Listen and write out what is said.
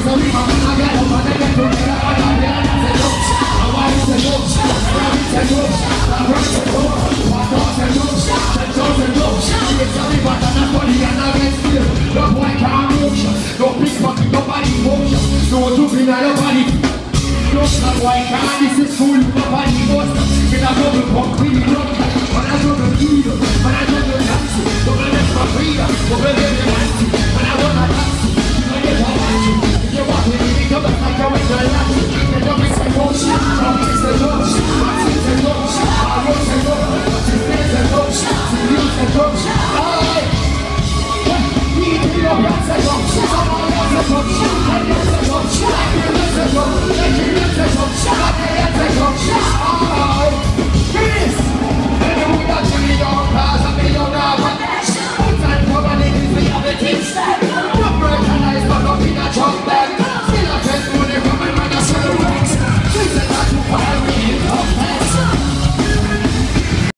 Why can't this is cool? Nobody knows. With a double pump, we need rock. When I do the needle, when I do the dance, when I let my freedom, when I let the dance.